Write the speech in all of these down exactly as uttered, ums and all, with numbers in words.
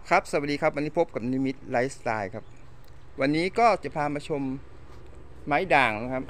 ครับสวัสดีครับวันนี้พบกับนิมิตไลฟ์สไตล์ครับวันนี้ก็จะพามาชมไม้ด่างนะครับ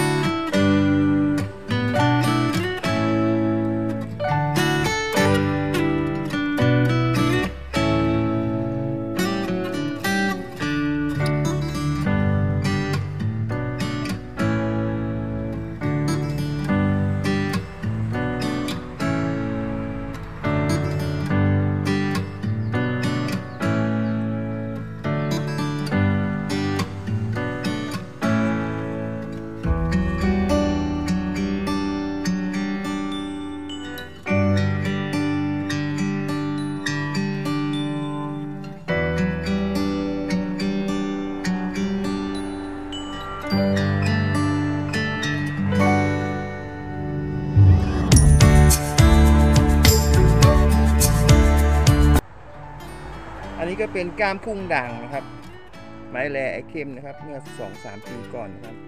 อันนี้ก็เป็นก้ามพุ่งด่างนะครับไม้แลไอเข้มนะครับเมื่อ สองถึงสาม ปีก่อนนะครับ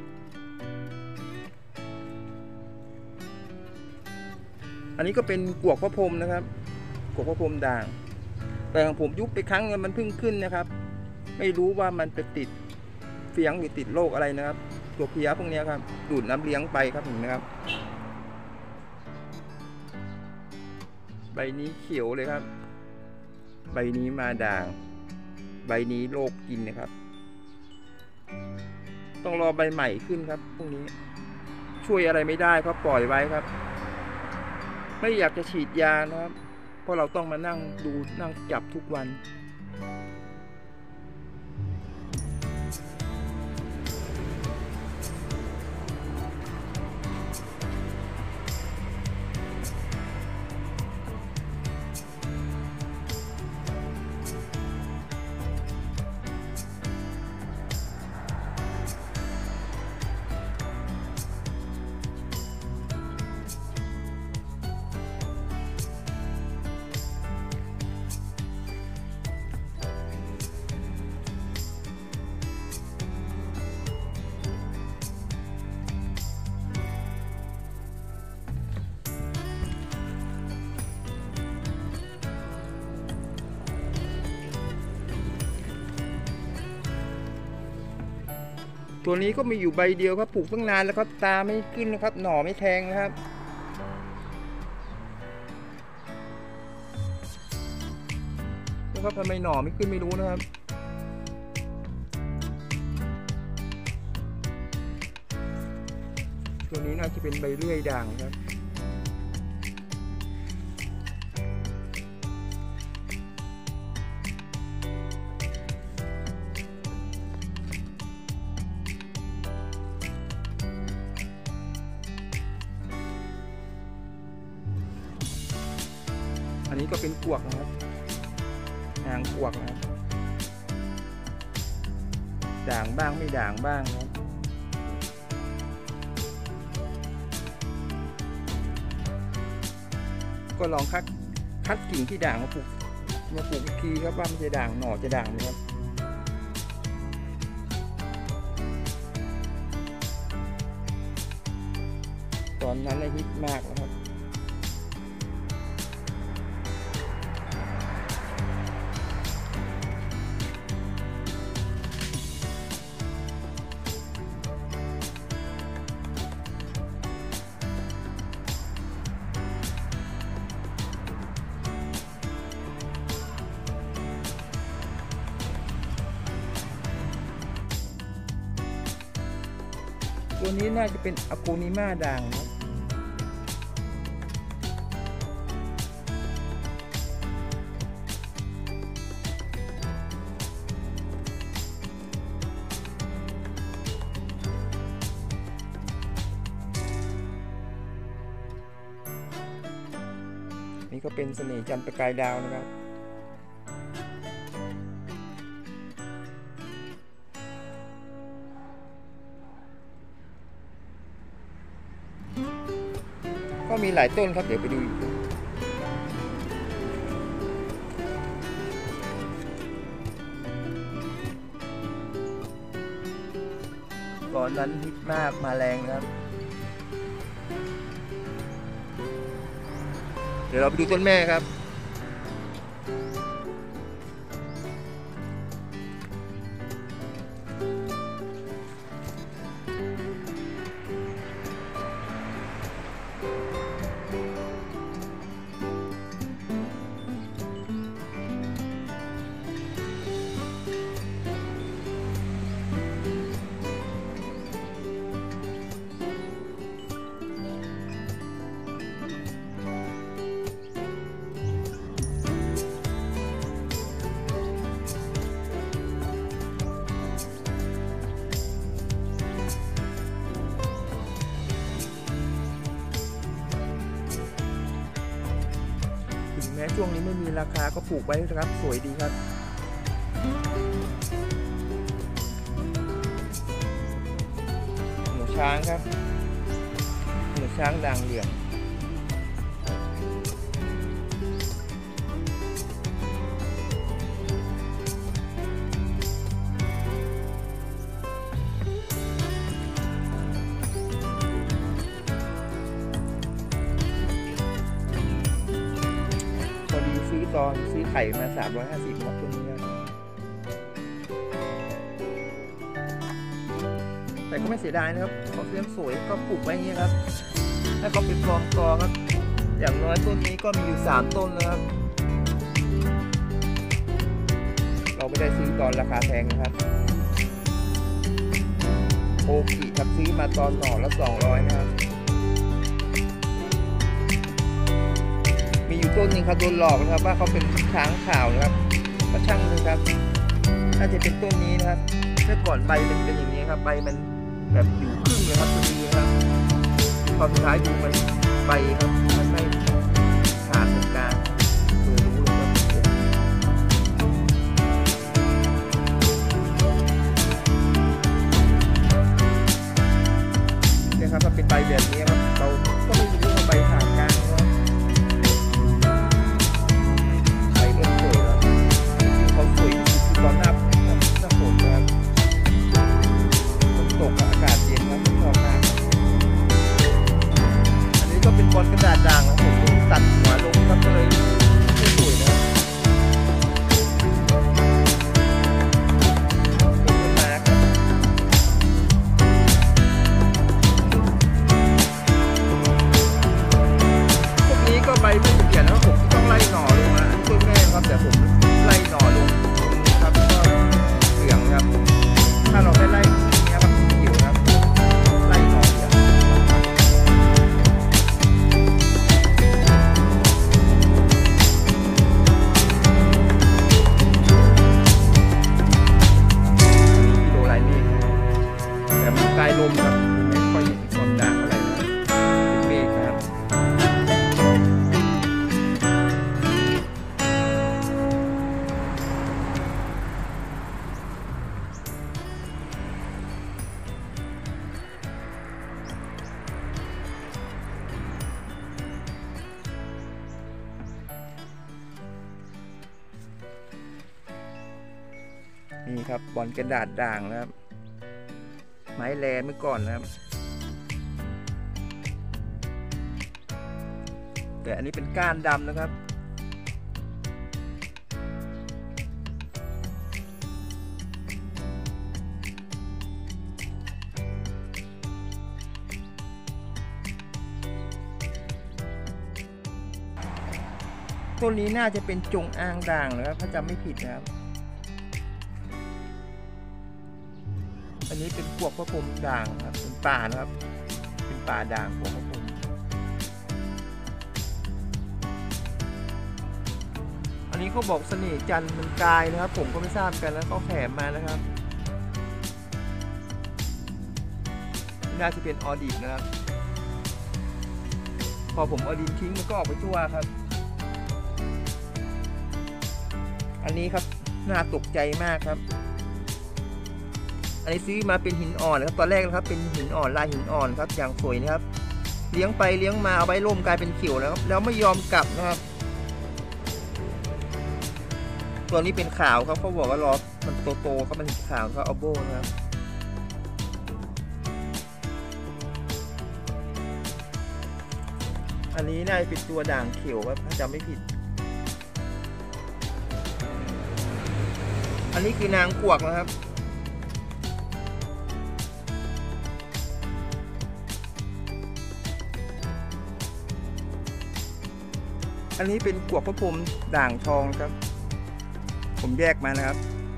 อันนี้ก็เป็นกวกพระพรหมนะครับกวกพระพรหมด่างแต่ของผมยุบไปครั้งนึงมันเพิ่งขึ้นนะครับไม่รู้ว่ามันไปติดเฟี้ยงหรือติดโรคอะไรนะครับตัวเพี้ยพวกนี้ครับดูดน้ำเลี้ยงไปครับเห็นไหมครับใบนี้เขียวเลยครับใบนี้มาด่างใบนี้โรคกินนะครับต้องรอใบใหม่ขึ้นครับพวกนี้ช่วยอะไรไม่ได้ครับปล่อยไว้ครับไม่อยากจะฉีดยานะครับเพราะเราต้องมานั่งดูนั่งจับทุกวันตัวนี้ก็มีอยู่ใบเดียวครับปลูกตั้งนานแล้วครับตาไม่ขึ้นนะครับหน่อไม่แทงนะครับนะครับทำไมหน่อไม่ขึ้นไม่รู้นะครับตัวนี้น่าจะเป็นใบเลื่อยด่างครับอันนี้ก็เป็นกวกนะครับนางกวกนะครับด่างบ้างไม่ด่างบ้างครับก็ลองคัดคัดกิ่งที่ด่างมาปลูกมาปลูกอีกทีครับว่ามันจะด่างหน่อจะด่างไหมครับตอนนั้นฮิตมากนะครับตัวนี้น่าจะเป็นอะโกนิมาด่างครับนี่ก็เป็นเสน่ห์จันทร์ประกายดาวนะครับก็มีหลายต้นครับเดี๋ยวไปดูก่อนนั้นฮิตมากมาแรงนะครับ เดี๋ยวเราไปดูต้นแม่ครับช่วงนี้ไม่มีราคาก็ปลูกไว้นะครับสวยดีครับหมูช้างครับหมูช้างด่างเหลืองซื้อตอนซื้อไข่มาสามร้อยห้าสิบครับตัวนี้แต่ก็ไม่เสียดายนะครับเขาเลี้ยงสวยก็ปลูกไว้อย่างนี้ครับถ้าเขาเป็นฟอร์มตอครับอย่างน้อยต้นนี้ก็มีอยู่สามต้นแล้วครับเราไม่ได้ซื้อตอนราคาแพงนะครับโอกิครับซื้อมาตอนหน่อละสองร้อยนะครับมีอยู่ต้นนึงครับโดนหลอกนะครับว่าเขาเป็นช้างขาวนะครับก็ช่างเลยครับน่าจะเป็นต้นนี้นะครับเมื่อก่อนใบมันเป็นอย่างนี้ครับใบมันแบบอยู่ครึ่งเลยครับตัวนี้ครับตอนสุดท้ายดูมันใบครับมันไม่ขาดตรงกลางเออรู้เลยครับเนี่ยครับมันเป็นใบแบบนี้ครับเราก็ไม่รู้ว่าใบขาดกลางนะครับตอนหน้าหน้าฝนนะครับฝนตกอากาศเย็นครับชอบมากอันนี้ก็เป็นบอลกระดาษด่างของผมที่ตัดหัวลงครับก็เลยไม่สวยนะครับเป็นต้นไม้ครับพวกนี้ก็ใบไม่เปลี่ยนนะครับผมต้องไล่หน่อลงนะต้นแม่ครับแต่ผมไล่หน่อลงครับก็เหลืองครับถ้าเราไม่ไล่เนี้ยมันเขียวครับไล่หน่อเหลืองกิโลลายเมฆแต่มันกลายลมครับไม่ค่อยเห็นความด่างอะไรนะเป็นเมฆครับนี่ครับบอลกระดาษด่างนะครับไม้แลเมื่อก่อนนะครับแต่อันนี้เป็นก้านดำนะครับต้นนี้น่าจะเป็นจงอางด่างนะครับถ้าจำไม่ผิดนะครับอันนี้เป็นพวกพระพรหมด่างครับเป็นป่านะครับเป็นป่าด่างพวกพระพรหมอันนี้เขาบอกเสน่ห์จันทร์มันกายนะครับผมก็ไม่ทราบกันแล้วก็แถมมานะครับน่าจะเป็นออดิบนะครับพอผมเอาดินทิ้งมันก็ออกไปทั่วครับอันนี้ครับน่าตกใจมากครับอันนี้ซื้อมาเป็นหินอ่อนนะครับตอนแรกนะครับเป็นหินอ่อนลายหินอ่อนครับอย่างสวยนะครับเลี้ยงไปเลี้ยงมาเอาไว้ร่มกลายเป็นเขียวแล้วครับแล้วไม่ยอมกลับนะครับตัวนี้เป็นขาวครับเขาบอกว่ารอมันโตๆเขามันขาวเขาเอาโบนะครับอันนี้น่าจะเป็นตัวด่างเขียวครับถ้าจำไม่ผิดอันนี้คือนางกวกนะครับอันนี้เป็นกวกพระพรหมด่างทองครับผมแยกมานะครับ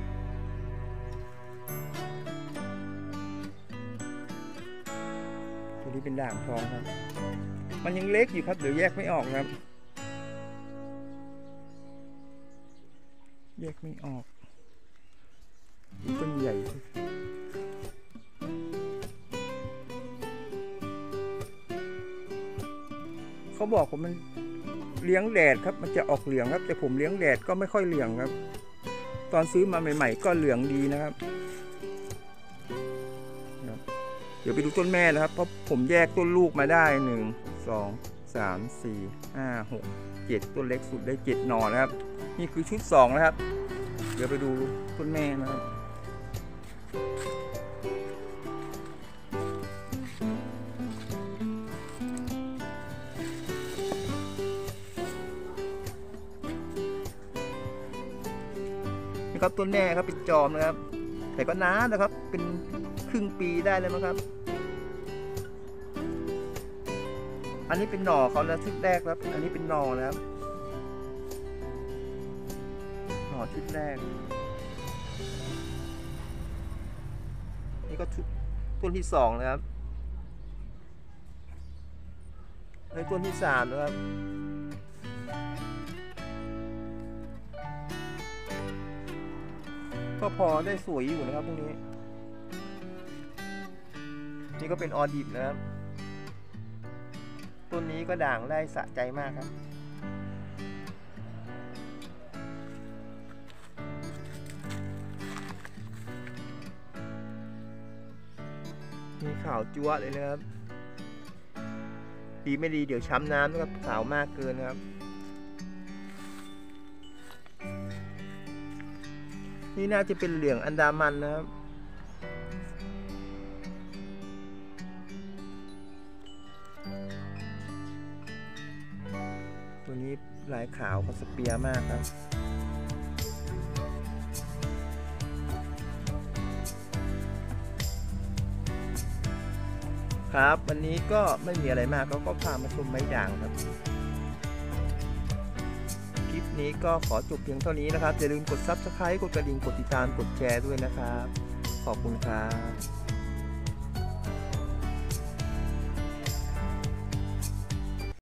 ตัวนี้เป็นด่างทองครับมันยังเล็กอยู่ครับเดี๋ยวแยกไม่ออกครับแยกไม่ออกต้นใหญ่เขาบอกผมมันเลี้ยงแดดครับมันจะออกเหลืองครับแต่ผมเลี้ยงแดดก็ไม่ค่อยเหลืองครับตอนซื้อมาใหม่ๆก็เหลืองดีนะครับเดี๋ยวไปดูต้นแม่นะครับเพราะผมแยกต้นลูกมาได้หนึ่งสองสามสี่ห้าหกเจ็ดต้นเล็กสุดได้เจ็ดหน่อนะครับนี่คือชุดสองนะครับเดี๋ยวไปดูต้นแม่นะครับนี่ครับต้นแม่ครับเป็นจอมนะครับแต่ก็นานนะครับเป็นครึ่งปีได้เลยมั้งครับอันนี้เป็นหน่อเขาแล้วชุดแรกครับอันนี้เป็นหน่อนะครับหน่อชุดแรกนี่ก็ชุดต้นที่สองนะครับในต้นที่สามนะครับก็พอได้สวยอยู่นะครับพวกนี้นี่ก็เป็นออดิบนะครับต้นนี้ก็ด่างได้สะใจมากครับมีขาวจั๊วเลยนะครับดีไม่ดีเดี๋ยวช้ำน้ำนะครับขาวมากเกินนะครับนี่น่าจะเป็นเหลืองอันดามันนะครับตัวนี้ลายขาวคาสเปียมากครับครับวันนี้ก็ไม่มีอะไรมากเขาก็พามาชมไม้ด่างครับคลิปนี้ก็ขอจบเพียงเท่านี้นะครับอย่าลืมกด ซับสไครบ์ กดกระดิ่งกดติดตามกดแชร์ด้วยนะครับขอบคุณครับ